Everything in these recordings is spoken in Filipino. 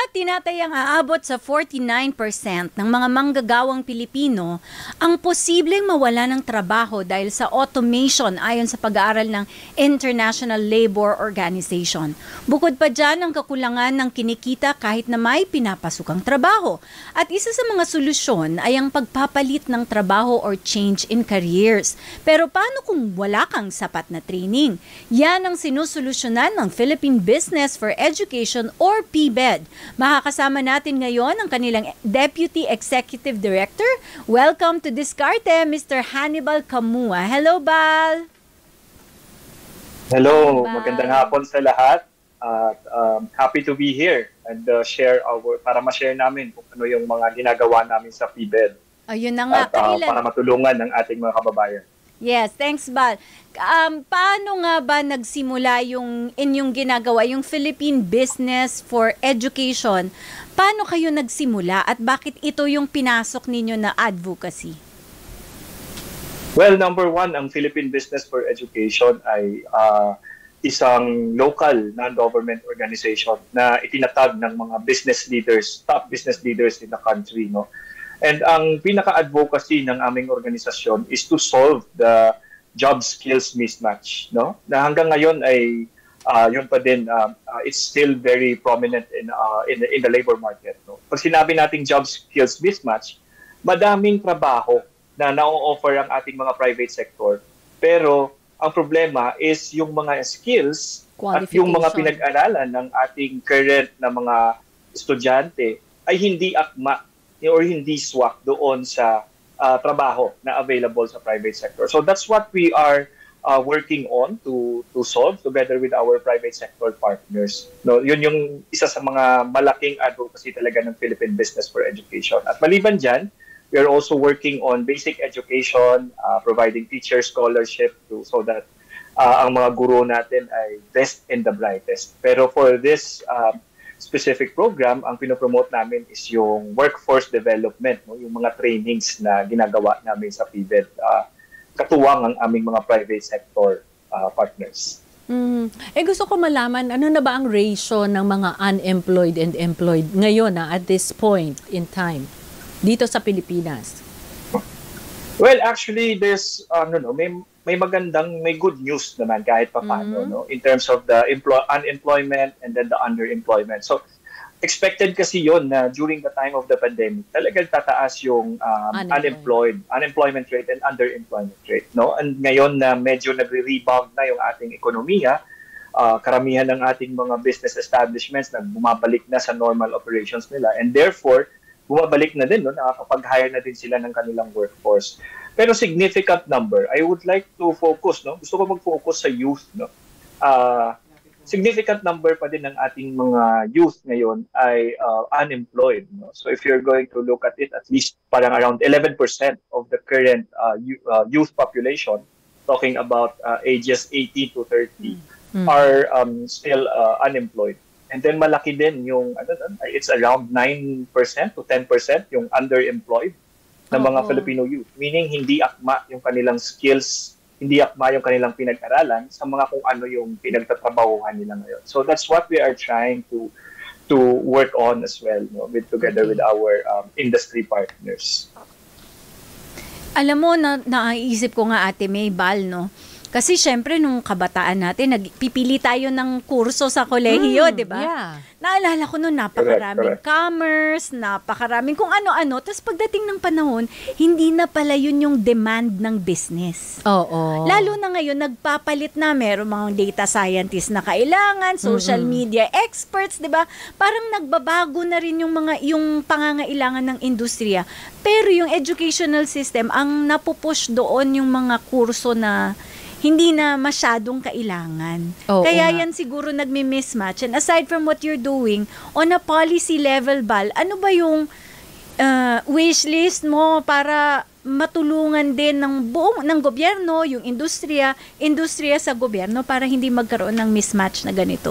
tinatayang aabot sa 49% ng mga manggagawang Pilipino ang posibleng mawala ng trabaho dahil sa automation ayon sa pag-aaral ng International Labor Organization. Bukod pa dyan ang kakulangan ng kinikita kahit na may pinapasukang trabaho. At isa sa mga solusyon ay ang pagpapalit ng trabaho or change in careers. Pero paano kung wala kang sapat na training? Yan ang sinusolusyonan ng Philippine Business for Education or PBED. Makakasama natin ngayon ang kanilang Deputy Executive Director. Welcome to Diskarte, Mr. Hannibal Camua. Hello, Bal! Hello, magandang hapon sa lahat. Happy to be here and para ma-share namin kung ano yung mga ginagawa namin sa PBED. Ayun na nga. Para matulungan ng ating mga kababayan. Yes, thanks, Bal. Paano nga ba nagsimula yung inyong ginagawa, yung Philippine Business for Education? Paano kayo nagsimula at bakit ito yung pinasok ninyo na advocacy? Well, number one, ang Philippine Business for Education ay isang local non-government organization na itinatag ng mga business leaders, top business leaders in the country, no? And ang pinaka-advocacy ng aming organisasyon is to solve the job skills mismatch, no? Na hanggang ngayon ay yun pa din, it's still very prominent in the labor market, no? Pag sinabi nating job skills mismatch, madaming trabaho na na-offer ang ating mga private sector. Pero ang problema is yung mga skills at yung mga pinag-aralan ng ating current na mga estudyante ay hindi akma or hindi swak doon sa trabaho na available sa private sector. So that's what we are working on to solve together with our private sector partners. No, yun yung isa sa mga malaking advocacy talaga ng Philippine Business for Education. At maliban dyan, we are also working on basic education, providing teacher scholarship so that ang mga guro natin ay best and the brightest. Pero for this specific program, ang pinopromote namin is yung workforce development, no? Yung mga trainings na ginagawa namin sa PBED, katuwang ang aming mga private sector partners. Gusto ko malaman, ano na ba ang ratio ng mga unemployed and employed ngayon at this point in time dito sa Pilipinas? Well, actually, there's may good news naman kahit paano, no, in terms of the unemployment and then the underemployment. So expected kasi yon na during the time of the pandemic talagang tataas yung unemployment rate and underemployment rate, no? And ngayon na medyo nagre-rebound na yung ating ekonomiya, karamihan ng ating mga business establishments bumabalik na sa normal operations nila, and therefore bumabalik na din, no, nakakapag-hire na din sila ng kanilang workforce. Pero significant number, I would like to focus, no? Gusto ko mag-focus sa youth, no? Significant number pa din ng ating mga youth ngayon ay unemployed, no? So if you're going to look at it, at least parang around 11% of the current youth population, talking about ages 18 to 30, are still unemployed. And then malaki din yung, it's around 9% to 10% yung underemployed ng mga Filipino youth. Meaning, hindi akma yung kanilang skills, hindi akma yung kanilang pinag-aralan sa mga kung ano yung pinagtatrabahuhan nila ngayon. So that's what we are trying to work on as well, no, together with our industry partners. Alam mo, naisip ko nga, Ate May, Bal, no? Kasi syempre nung kabataan natin, nagpipili tayo ng kurso sa kolehiyo, di ba? Yeah. Naalala ko noon, napakaraming commerce, napakaraming kung ano-ano. Tapos pagdating ng panahon, hindi na pala yun yung demand ng business. Oo. Lalo na ngayon, nagpapalit na, meron mga data scientists na kailangan, social media experts, di ba? Parang nagbabago na rin yung pangangailangan ng industriya. Pero yung educational system, ang napupush doon yung mga kurso na hindi na masyadong kailangan. Kaya yan siguro nagmi-mismatch. And aside from what you're doing, on a policy level, Bal, ano ba yung wish list mo para matulungan din ng gobyerno, yung industriya sa gobyerno para hindi magkaroon ng mismatch na ganito?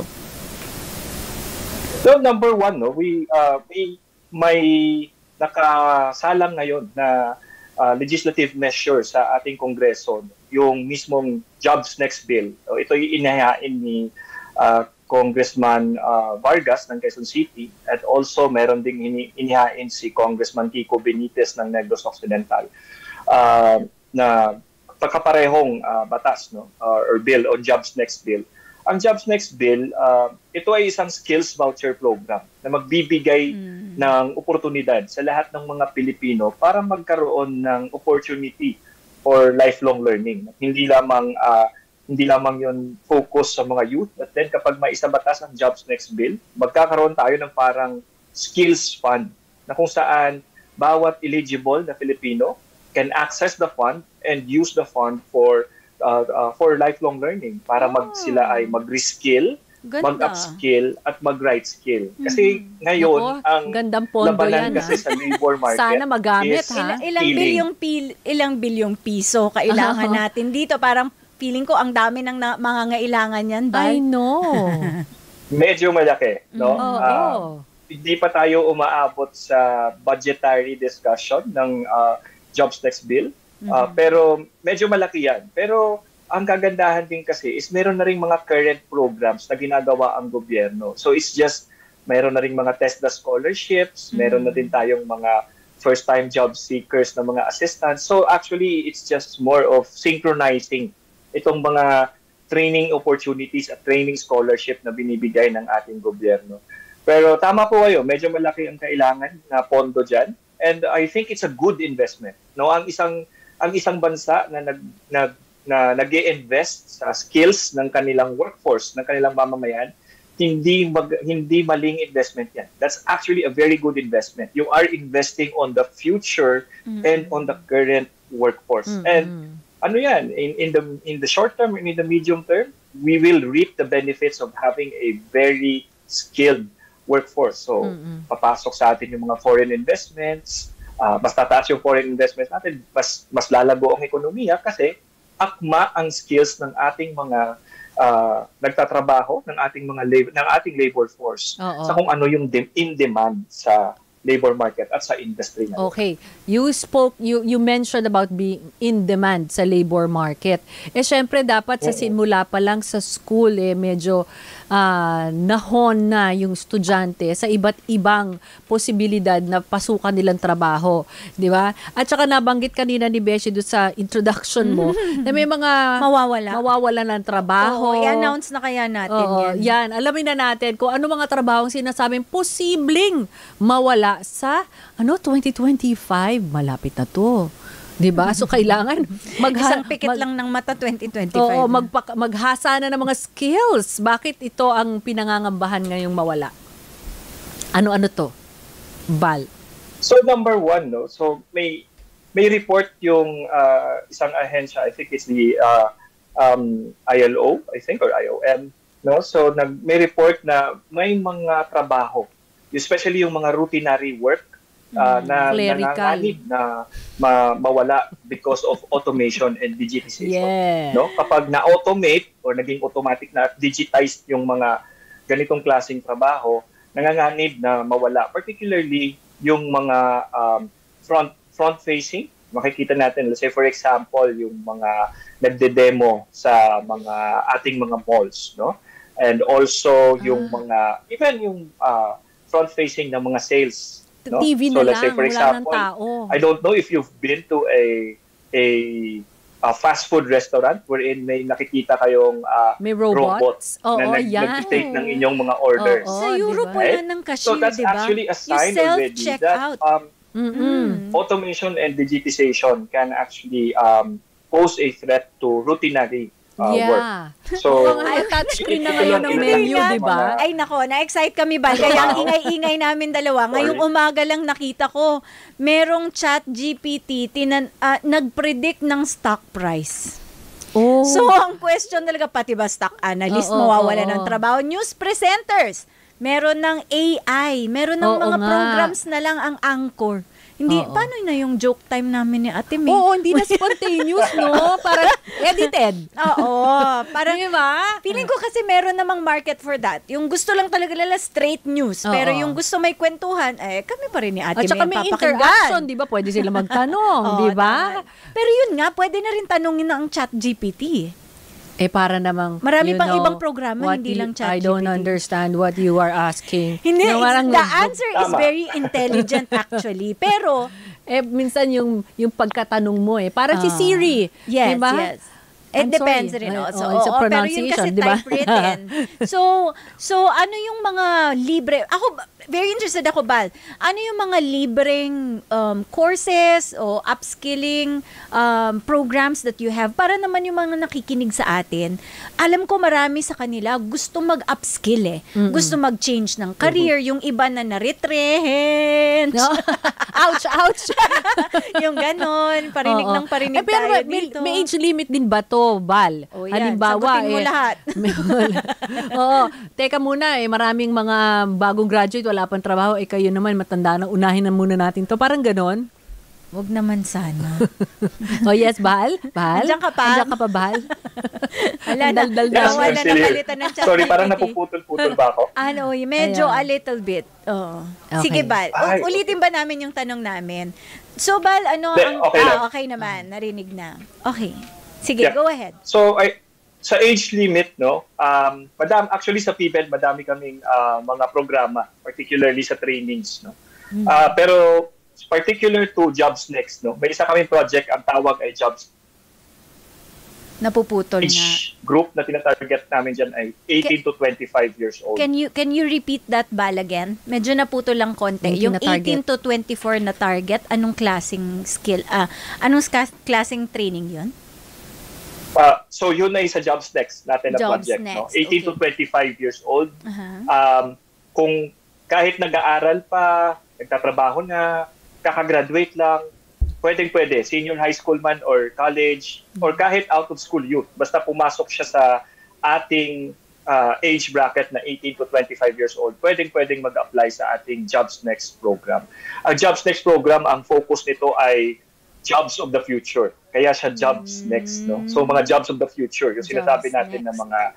So number one, no, we may nakasalang ngayon na legislative measure sa ating Kongreso, yung mismong Jobs Next Bill. So, ito yung inahain ni Congressman Vargas ng Quezon City, at also meron ding inihain si Congressman Kiko Benitez ng Negros Occidental na pagkaparehong batas, no, or bill on Jobs Next Bill. Ang Jobs Next Bill, ito ay isang skills voucher program na magbibigay ng oportunidad sa lahat ng mga Pilipino para magkaroon ng opportunity for lifelong learning. Hindi lamang yon focus sa mga youth, but then kapag may isa batas ang Jobs Next Bill, magkakaroon tayo ng parang skills fund na kung saan bawat eligible na Filipino can access the fund and use the fund for lifelong learning para sila ay mag-reskill, mag-upskill at mag-right skill. Kasi ngayon, ang labanan kasi sa labor market sana magamit, is ilang bilyong piso kailangan natin dito. Parang feeling ko ang dami ng mga ngailangan yan. I know. Medyo malaki. No? Hindi pa tayo umaabot sa budgetary discussion ng Jobs Next Bill. Pero medyo malaki yan. Pero ang kagandahan din kasi is meron na rin mga current programs na ginagawa ang gobyerno. So it's just, meron na rin mga TESDA scholarships, meron na din tayong mga first-time job seekers na mga assistants. So actually, it's just more of synchronizing itong mga training opportunities at training scholarship na binibigay ng ating gobyerno. Pero tama po kayo, medyo malaki ang kailangan na pondo dyan. And I think it's a good investment. No, ang isang bansa na nag-i-invest sa skills ng kanilang workforce, ng kanilang mamamayan, hindi maling investment yan. That's actually a very good investment. You are investing on the future and on the current workforce. And ano yan, in the short term and in the medium term, we will reap the benefits of having a very skilled workforce. So, papasok sa atin yung mga foreign investments, mas tataas yung foreign investments natin, mas lalago ang ekonomiya kasi akma ang skills ng ating mga nagtatrabaho, ng ating labor force sa kung ano yung in demand sa labor market at sa industry natin. Okay. You mentioned about being in demand sa labor market. Syempre dapat sa simula pa lang sa school medyo nahon na yung estudyante sa iba't ibang posibilidad na pasukan nilang trabaho, di ba? At saka nabanggit kanina ni Beshi doon sa introduction mo na may mga mawawala ng trabaho. I-announce na kaya natin yan. Alamin na natin kung ano mga trabaho ang sinasabing posibleng mawala sa 2025. Malapit na to. Diba? So, kailangan isang pikit lang ng mata 2025. Oo, maghasa na ng mga skills. Bakit ito ang pinangangambahan ngayong mawala? Ano-ano to? Bal. So, number one, no? So, may report yung isang ahensya, I think it's the ILO, I think, or IOM, no? So, may report na may mga trabaho, especially yung mga routinary work, na nanganganib na mawala because of automation and digitization. No? Kapag na-automate or naging automatic na digitized yung mga ganitong klaseng trabaho, nanganganib na mawala. Particularly yung mga front-facing. Makikita natin, let's say for example, yung mga nagde-demo sa mga ating mga malls. No? And also yung mga, even yung front-facing ng mga sales. No? TV so na let's say for example, tao. I don't know if you've been to a fast food restaurant wherein may nakikita kayong may robots na nag-take ng inyong mga orders. Sa Europe wala ng cashier, so that's diba? actually a sign already that automation and digitization can actually pose a threat to routinary work. So, touchscreen na ngayon ng menu, di ba? Ay nako, na-excite kami ba? Kaya ang ingay-ingay namin dalawa. Ngayong umaga lang nakita ko, merong ChatGPT nag-predict ng stock price. So, ang question talaga, pati ba stock analyst mawawala ng trabaho? News presenters, meron ng AI, meron ng mga programs na lang ang anchor. Hindi, paano na yung joke time namin ni Ate May? Oo, hindi na spontaneous, no? Parang edited. Parang, diba? Feeling ko kasi meron namang market for that. Yung gusto lang talaga nila straight news. Pero yung gusto may kwentuhan, kami pa rin ni Ate May ang papakinggan. At saka may interaction, di ba? Pwede sila magtanong, di ba? Pero yun nga, pwede na rin tanongin ng ChatGPT. Para namang, Marami pang ibang programa, hindi lang ChatGPT. I don't understand what you are asking. Hindi, Parang, the answer is Tama. very intelligent actually. Pero, minsan yung pagkatanong mo parang si Siri. yes, diba? yes. It I'm depends sorry. rin also. It's a Oo, pero yun kasi pronunciation, diba? typewritten. So ano yung mga libre? Ako, very interested ako, Bal. Ano yung mga libreng courses o upskilling programs that you have para naman yung mga nakikinig sa atin? Alam ko marami sa kanila gusto mag-upskill Gusto mag-change ng career. Yung iba na na-retrench. No? Ouch, ouch. Yung ganon. Parinig Oo. ng parinig Pero tayo dito. may age limit din ba to, Bal? O yan, Halimbawa, sagutin mo lahat. Oo. Teka muna, maraming mga bagong graduate, wala pang trabaho, kayo naman matanda na, unahin na muna natin to. Parang ganon. Wag naman sana. Yes, Bal? Bal? Andiyan ka pa? Andiyan ka pa, Bal? Wala na. Daldal Yes, Wala I'm na still here. napalitan ng chat. Sorry, parang napuputol-putol ba ako? Ano, medyo Ayan. a little bit. Oo. Okay. Sige, Bal. Ay, Ulitin ba namin yung tanong namin? So, Bal, ano Hindi, ang... okay lang. okay naman. Narinig na. Okay. Sige, Yeah. go ahead. So, sa age limit, no, actually sa PBED, madami kaming mga programa, particularly sa trainings, no. Pero particular to Jobs Next, no, may isa kaming project, ang tawag ay Jobs Napuputol na. Age group na tinatarget namin dyan ay 18 to 25 years old. Can you repeat that, Bal, again? Medyo naputol lang konti. Yung Yung na-target. 18 to 24 na target, anong klaseng skill? Klaseng training yun? So yun na sa Jobs Next natin na Jobs project, no. Next, 18 to 25 years old. Aha. Kung kahit nag-aaral pa, nagtatrabaho na, kakagraduate lang, pwedeng-pwede, senior high school man or college, or kahit out of school youth, basta pumasok siya sa ating age bracket na 18 to 25 years old, pwedeng-pwedeng mag-apply sa ating Jobs Next program. Ang Jobs Next program, ang focus nito ay jobs of the future. Kaya siya Jobs Next, no? So mga jobs of the future, yung sinasabi Jobs natin na Next. mga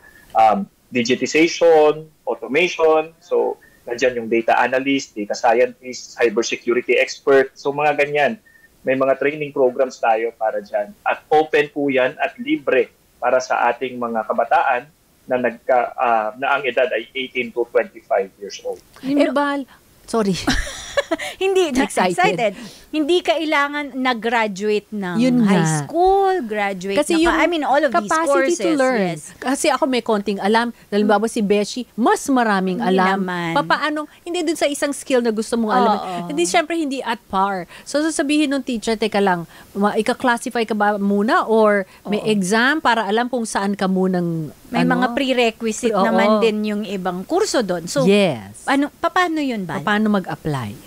digitization, automation, so nandiyan yung data analyst, data scientist, cybersecurity expert, so mga ganyan. May mga training programs tayo para dyan. At open po yan at libre para sa ating mga kabataan na na ang edad ay 18 to 25 years old. Bal, sorry. Hindi, Excited. Hindi kailangan nag-graduate ng Yun high nga. school, graduate Kasi na yung I mean, all of these capacity courses. to learn. Yes. Kasi ako may konting alam. Halimbawa si Beshi, mas maraming Hindi alam. naman. Papaano, hindi dun sa isang skill na gusto mong alam. Oo. Hindi, syempre hindi at par. So sasabihin ng teacher, teka lang, ika-classify ka ba muna or may exam para alam kung saan ka munang May mga prerequisite Oo. naman din yung ibang kurso doon. So, yes. paano yun ba? Paano mag-apply?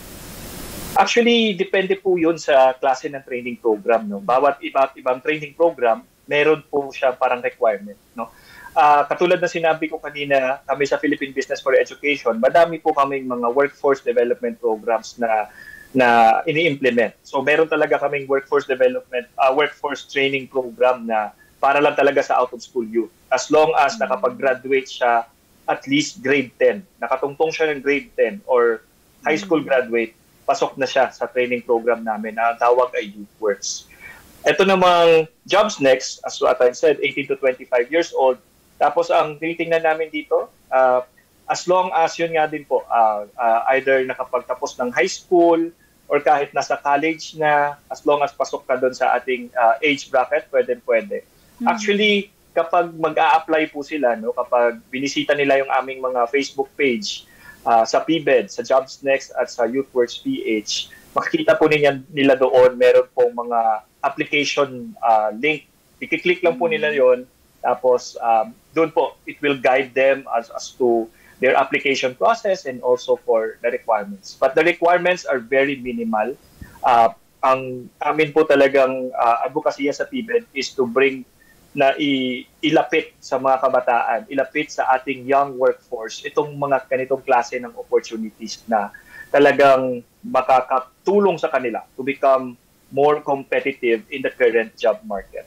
Actually, depende po yun sa klase ng training program. No? Bawat ibang training program, meron po siya parang requirement. No? Katulad na sinabi ko kanina, kami sa Philippine Business for Education, madami po kaming mga workforce development programs na ini-implement. So meron talaga kaming workforce training program na para lang talaga sa out-of-school youth. As long as nakapag-graduate siya at least grade 10, nakatungtong siya ng grade 10 or high school graduate, pasok na siya sa training program namin na ang tawag ay YouthWorks. Ito namang Jobs Next, as what I said, 18 to 25 years old. Tapos ang tinitingnan namin dito, as long as yun nga din po, either nakapagtapos ng high school or kahit nasa college na, as long as pasok ka doon sa ating age bracket, pwede. Actually, kapag mag-a-apply po sila, no, kapag binisita nila yung aming mga Facebook page, sa PBED, sa Jobs Next at sa YouthWorks PH, makikita po nila doon, meron pong mga application link. I-click lang po nila yon. Tapos doon po, it will guide them as to their application process and also for the requirements. But the requirements are very minimal. Ang amin po talagang advokasya sa PBED is to bring na ilapit sa mga kabataan, ilapit sa ating young workforce itong mga ganitong klase ng opportunities na talagang makakatulong sa kanila to become more competitive in the current job market.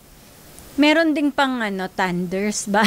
Meron ding pang thunders ba?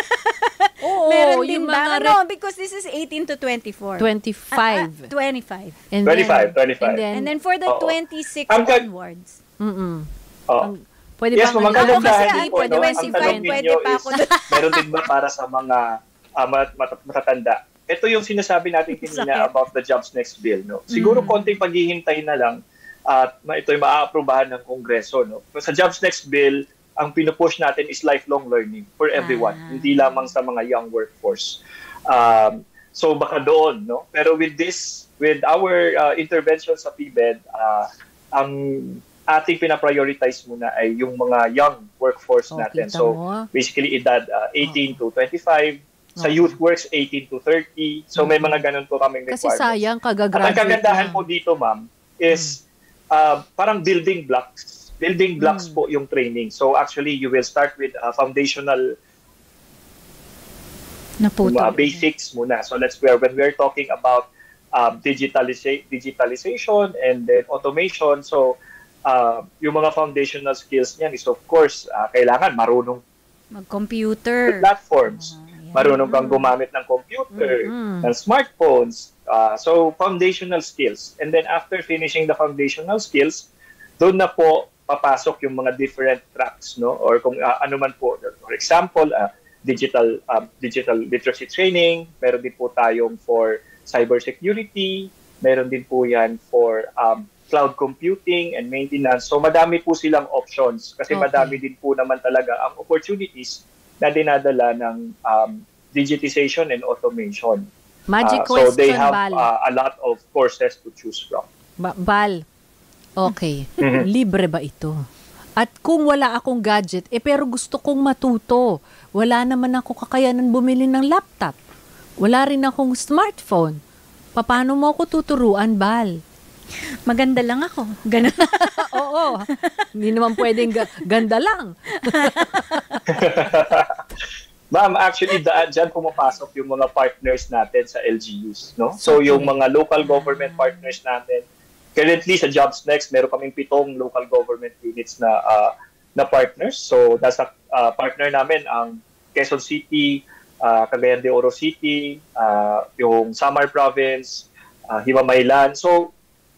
Oo, Meron din yung ba? mga No, because this is 18 to 24. 25. 25. And 25. And then for the Oo. 26 Hanggang- onwards. Mm-mm. Oh. Pwede Yes, bang Ako kasi magkagandahan din po. pwede No? Ang 25, tanong pwede ninyo pa is, ako doon. meron din ba para sa mga matatanda? Ito yung sinasabi natin kanina Sakit. about the Jobs Next Bill. No? Siguro konting paghihintay na lang at ito'y maaaprobahan ng Kongreso. No? Sa Jobs Next Bill, ang pinupush natin is lifelong learning for everyone, hindi lamang sa mga young workforce. So baka doon, no? Pero with our intervention sa PBED, ang ating pinaprioritize muna ay yung mga young workforce natin. Kita So mo. basically edad 18 to 25, sa youth works 18 to 30. So may mga ganun po kaming Kasi requirements. sayang, At ang kagagraduate kagandahan lang. po dito, ma'am, is parang building blocks. Building blocks po yung training. So actually, you will start with foundational basics muna. So when we're talking about digitalization and then automation, so yung mga foundational skills niyan is of course kailangan marunong Mag-computer. platforms, marunong kang gumamit ng computer, ng smartphones. So foundational skills. And then after finishing the foundational skills, doon na po papasok yung mga different tracks, no? Or kung ano man po, for example, digital literacy training, meron din po tayong for cybersecurity, meron din po yan for cloud computing and maintenance. So madami po silang options kasi madami din po naman talaga ang opportunities na dinadala ng digitization and automation. Magic So they question, have Bal. a lot of courses to choose from. Bal, okay. Libre ba ito? At kung wala akong gadget, pero gusto kong matuto, wala naman ako kakayanan bumili ng laptop. Wala rin akong smartphone. Paano mo ako tuturuan, Bal? Maganda lang ako. Ganun. Oo. Hindi naman pwedeng ganda lang. Ma'am, actually, dyan pumapasok yung mga partners natin sa LGUs. No? So, yung mga local government partners natin, currently sa Jobs Next, meron kaming 7 local government units na partners. So, nasa partner namin ang Quezon City, Cagayan de Oro City, yung Samar Province, Himamaylan. So,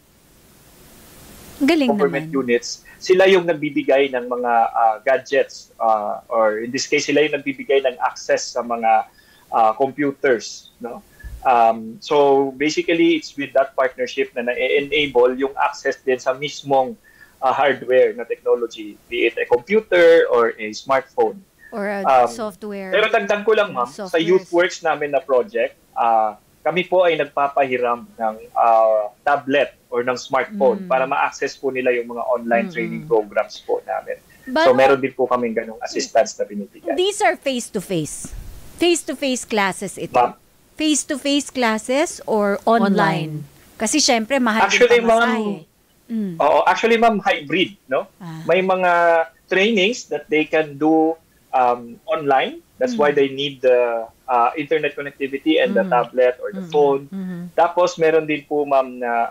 Galing government naman. units, sila yung nagbibigay ng mga gadgets or in this case sila yung nagbibigay ng access sa mga computers, no? So basically it's with that partnership na na-enable yung access din sa mismong hardware na technology, be it a computer or a smartphone. Or a software. Pero dagdag ko lang, ma'am, sa Softwares. Youth Works namin na project, kami po ay nagpapahiram ng tablet or ng smartphone para ma-access po nila yung mga online training programs po namin. But So meron din po kaming ganong assistance na binibigay. these are face-to-face. Face-to-face classes ito. Ma'am. Face-to-face classes or online? Kasi syempre, mahal Actually, din pamasahe. Oo, actually, ma'am, hybrid, no? May mga trainings that they can do online. That's why they need the internet connectivity and the tablet or the phone. Tapos, meron din po, ma'am, na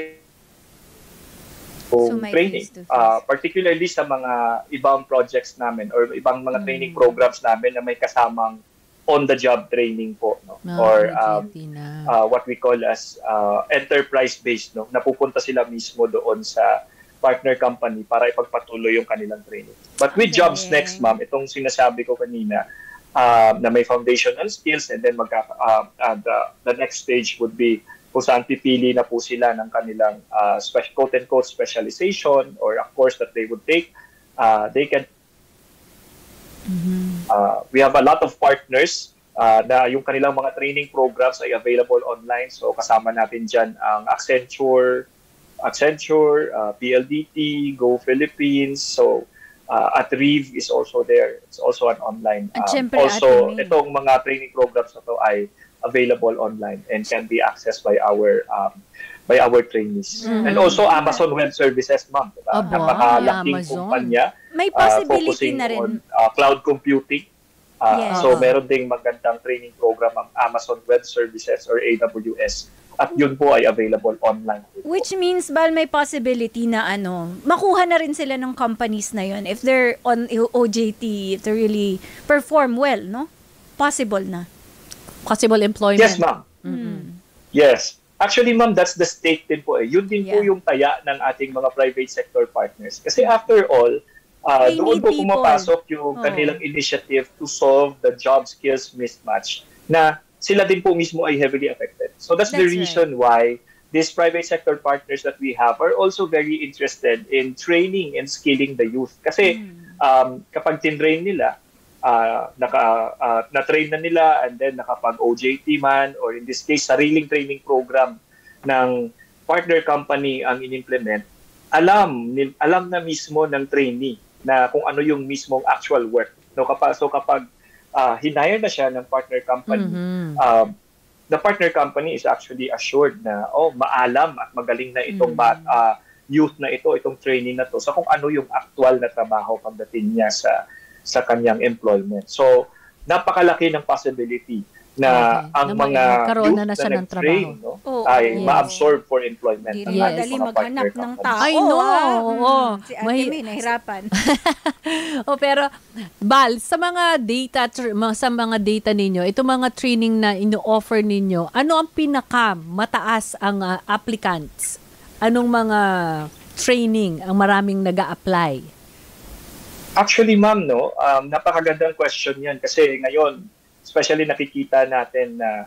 So, may training. face-to-face. Particularly sa mga ibang projects namin or ibang mga training programs namin na may kasamang on-the-job training po. No? Or what we call as enterprise-based. No? Napupunta sila mismo doon sa partner company para ipagpatuloy yung kanilang training. But with Jobs Next, ma'am, itong sinasabi ko kanina, na may foundational skills and then the next stage would be kung saan pipili na po sila ng kanilang quote-unquote specialization or a course that they would take. They can we have a lot of partners na yung kanilang mga training programs ay available online. So kasama natin dyan ang Accenture, PLDT, Go Philippines. So at Reeve is also there. It's also an online. At syempre, Also, Ate May. itong mga training programs na to ay available online and can be accessed by our trainees. And also Amazon Web Services, ma'am. Diba? Aba, Napakalaking Amazon. kumpanya. May possibility Focusing na rin. on cloud computing. Yes. So meron ding magandang training program ang Amazon Web Services or AWS. At yun po ay available online. Which means, Bal, may possibility na makuha na rin sila ng companies na yun. If they're on OJT, if they really perform well, no? Possible na. Possible employment. Yes, ma'am. Yes. Actually, ma'am, that's the stake din po. Yun din po Yeah. yung taya ng ating mga private sector partners. Kasi after all, They doon need po people. pumapasok yung Oo. kanilang initiative to solve the job skills mismatch na sila din po mismo ay heavily affected. So that's the That's reason why these private sector partners that we have are also very interested in training and skilling the youth. Kasi kapag tinrain nila, na-train na nila and then nakapag-OJT man or in this case, sariling training program ng partner company ang in-implement, alam na mismo ng trainee na kung ano yung mismong actual work. No, kapag hinire na siya ng partner company, the partner company is actually assured na maalam at magaling na itong youth na itong trainee na to sa kung ano yung actual na trabaho pagdating niya sa kanyang employment. So, napakalaki ng possibility na ang na mga magkaroon youth na siya ng nag-train, trabaho. no, ay yes. ma-absorb for employment. Hindi ng rin ating madali mga partner maghanap ng companies. tao. I know, oo. Si Ate May, nahirapan. Pero Bal, sa mga data ninyo, itong mga training na ino-offer ninyo, ano ang mataas ang applicants? Anong mga training ang maraming nag-a-apply? Actually, ma'am, no, napakagandang question yan kasi ngayon, especially nakikita natin na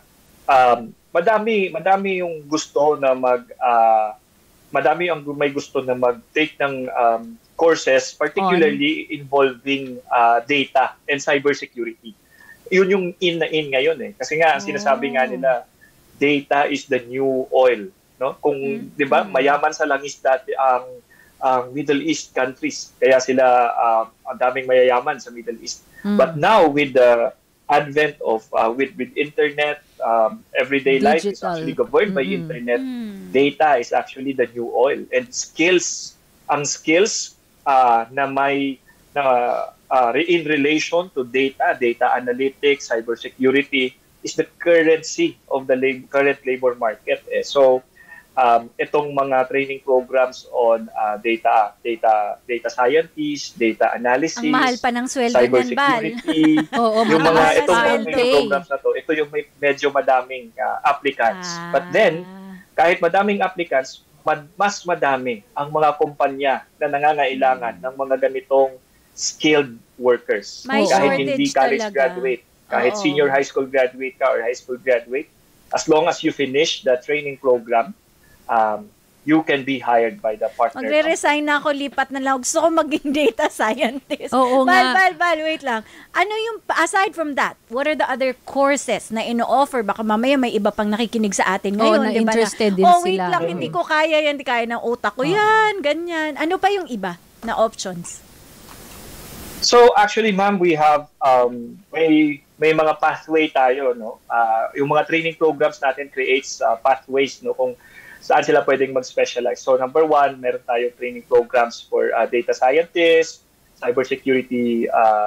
madami yung gusto na madami ang may gusto na mag-take ng courses, particularly involving data and cybersecurity. Yun yung in ngayon eh. Kasi nga, ang sinasabi nga nila, data is the new oil. No? Kung, di ba, mayaman sa langis dati ang Middle East countries. Kaya sila, ang daming mayayaman sa Middle East. But now, with the advent of, with internet, everyday life is actually governed by internet. Data is actually the new oil. And ang skills na may in relation to data analytics, cybersecurity, is the currency of the current labor market. So, itong mga training programs on data scientists, data analysis, Ang mahal pa ng sweldo niyan, Bal. cybersecurity, Oo, yung mga mahal itong sweldo training programs na to, ito yung medyo madaming applicants. But then, kahit madaming applicants, mas madami ang mga kumpanya na nangangailangan ng mga ganitong skilled workers. May Kahit shortage hindi college talaga. graduate, kahit senior high school graduate ka or high school graduate, as long as you finish the training program, you can be hired by the partner. Magre-resign na ako, lipat na lang. Gusto ko maging data scientist. Oo nga. Bal, wait lang. Ano yung, aside from that, what are the other courses na ino-offer? Baka mamaya may iba pang nakikinig sa atin ngayon. na di ba, interested din wait sila. lang, hindi ko kaya yan, hindi kaya ng utak ko yan, ganyan. Ano pa yung iba na options? So actually, ma'am, we have may mga pathway tayo, no. Yung mga training programs natin creates pathways, no, kung saan sila pwedeng mag-specialize. So number one, meron tayo training programs for data scientists, cybersecurity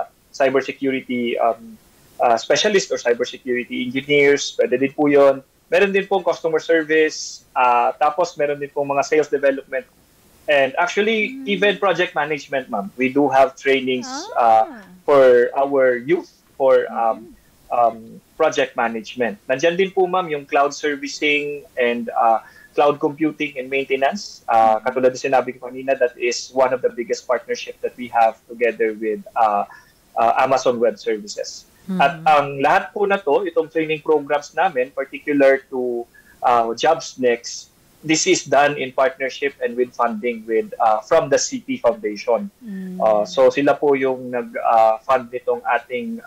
specialist or cybersecurity engineers. Pwede din po yun. Meron din po customer service. Tapos meron din po mga sales development. And actually, even project management, ma'am. We do have trainings for our youth for project management. Nandyan din po, ma'am, yung cloud servicing and cloud computing and maintenance. Katulad na sinabi ko kanina, that is one of the biggest partnership that we have together with Amazon Web Services. At ang lahat po na to, itong training programs namin, particular to Jobs Next, this is done in partnership and with funding with from the CP Foundation. So sila po yung nag-fund nitong ating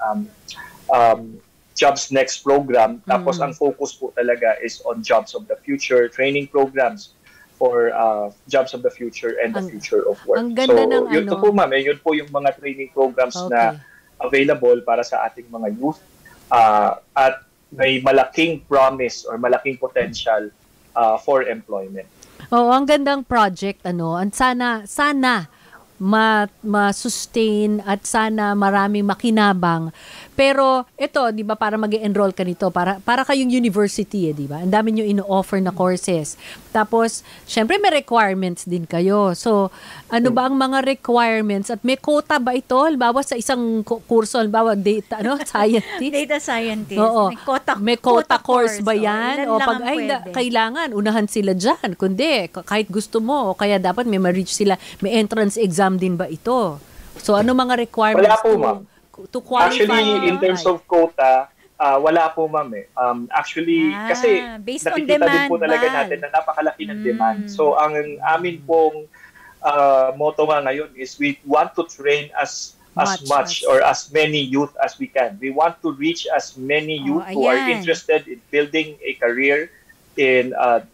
Jobs Next program. Tapos ang focus po talaga is on jobs of the future, training programs for jobs of the future and the future of work. Ang ganda so ng yun po, ma'am, yun po yung mga training programs na available para sa ating mga youth at may malaking promise or malaking potential for employment. Oo, ang gandang project, At sana ma-sustain at sana maraming makinabang. Pero ito, 'di ba, para mag-enroll ka nito, para kayong university, di ba? Ang dami niyo ino-offer na courses. Tapos, syempre may requirements din kayo. So, ano ba ang mga requirements at may quota ba ito? Halimbawa sa isang kurso, halimbawa data, scientist. Data scientist. Oo. May quota course ba yan? Ilan O lang pag ang pwede? kailangan, unahan sila dyan. Kundi, kahit gusto mo, o kaya dapat may ma-reach sila, may entrance exam din ba ito? So ano mga requirements Wala po, ma'am. to qualify? Actually, in terms of quota, wala po, ma'am. Actually, kasi based on nakikita din po demand, talaga Val. natin na napakalaki ng demand. So, ang amin pong motto nga ngayon is we want to train as much or as many youth as we can. We want to reach as many youth who are ayan. interested in building a career in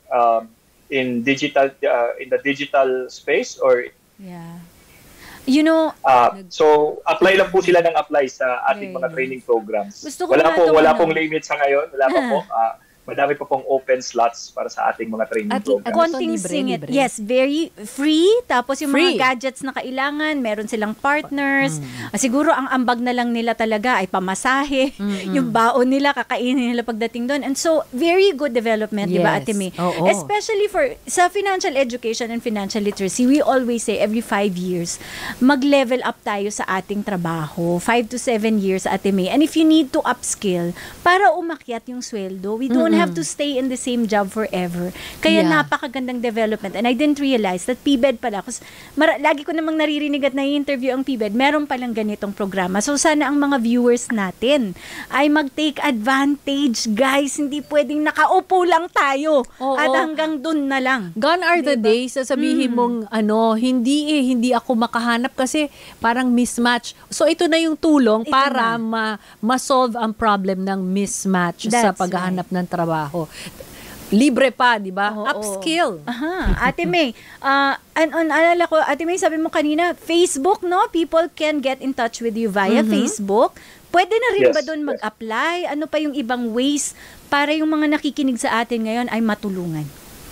digital in the digital space or Yeah. You know, so apply lang po sila ng apply sa ating Very mga training programs. Gusto ko nga itong Wala ano. pong limit sa ngayon, wala pa po. Madami pa pong open slots para sa ating mga training At programs. konting libre, singit. libre. Yes, very free. Tapos yung Free. mga gadgets na kailangan, meron silang partners. Siguro ang ambag na lang nila talaga ay pamasahe. Yung baon nila, kakainin nila pagdating doon. And so, very good development, di ba, Yes. Ate May? Oo. Especially sa financial education and financial literacy, we always say every 5 years, mag-level up tayo sa ating trabaho. 5 to 7 years, Ate May. And if you need to upskill, para umakyat yung sweldo, we don't have to stay in the same job forever. Kaya Yeah. napakagandang development. And I didn't realize that PBED pala, kasi lagi ko namang naririnig at nai-interview ang PBED, meron palang ganitong programa. So sana ang mga viewers natin ay mag-take advantage, guys. Hindi pwedeng nakaupo lang tayo Oo. at hanggang dun na lang. Gone are the days, sasabihin mong, hindi ako makahanap kasi parang mismatch. So, ito na yung tulong Ito para ma-solve ang problem ng mismatch sa That's paghahanap ng trabaho. Libre pa, di ba? Oo. Upskill. Aha. Ate May, alala ko, Ate May, sabi mo kanina, Facebook, no? People can get in touch with you via Facebook. Pwede na rin Yes. ba doon mag-apply? Ano pa yung ibang ways para yung mga nakikinig sa atin ngayon ay matulungan?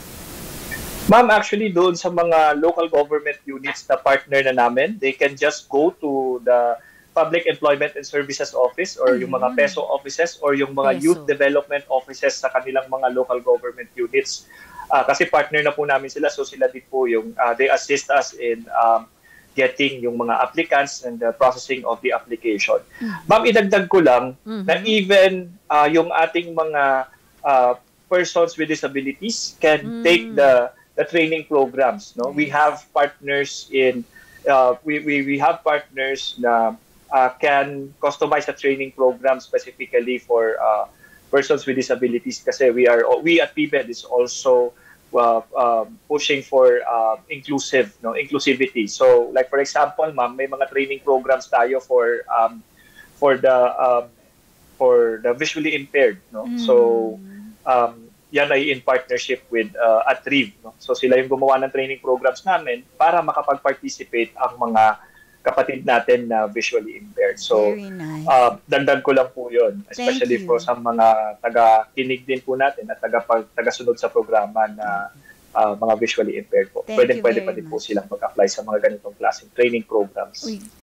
Ma'am, actually doon sa mga local government units na partner na namin, they can just go to the Public Employment and Services Office or yung mga PESO offices or yung mga PESO. youth development offices sa kanilang mga local government units. Kasi partner na po namin sila, so sila din po yung they assist us in getting yung mga applicants and the processing of the application. Ma'am, idagdag ko lang na even yung ating mga persons with disabilities can take the training programs. No, we have partners in we have partners na can customize a training program specifically for persons with disabilities kasi we at PBED is also pushing for inclusivity. So like for example, ma'am, may mga training programs tayo for the visually impaired, no? So yan ay in partnership with Atrieve, no? So sila yung gumawa ng training programs namin para makapag-participate ang mga kapatid natin na visually impaired. So, Very nice. dagdag ko lang po yun. Especially Thank you. po sa mga taga-kinig din po natin at taga-sunod sa programa na mga visually impaired po. Thank you Pwede very pa din po much. silang mag-apply sa mga ganitong klaseng training programs. Uy,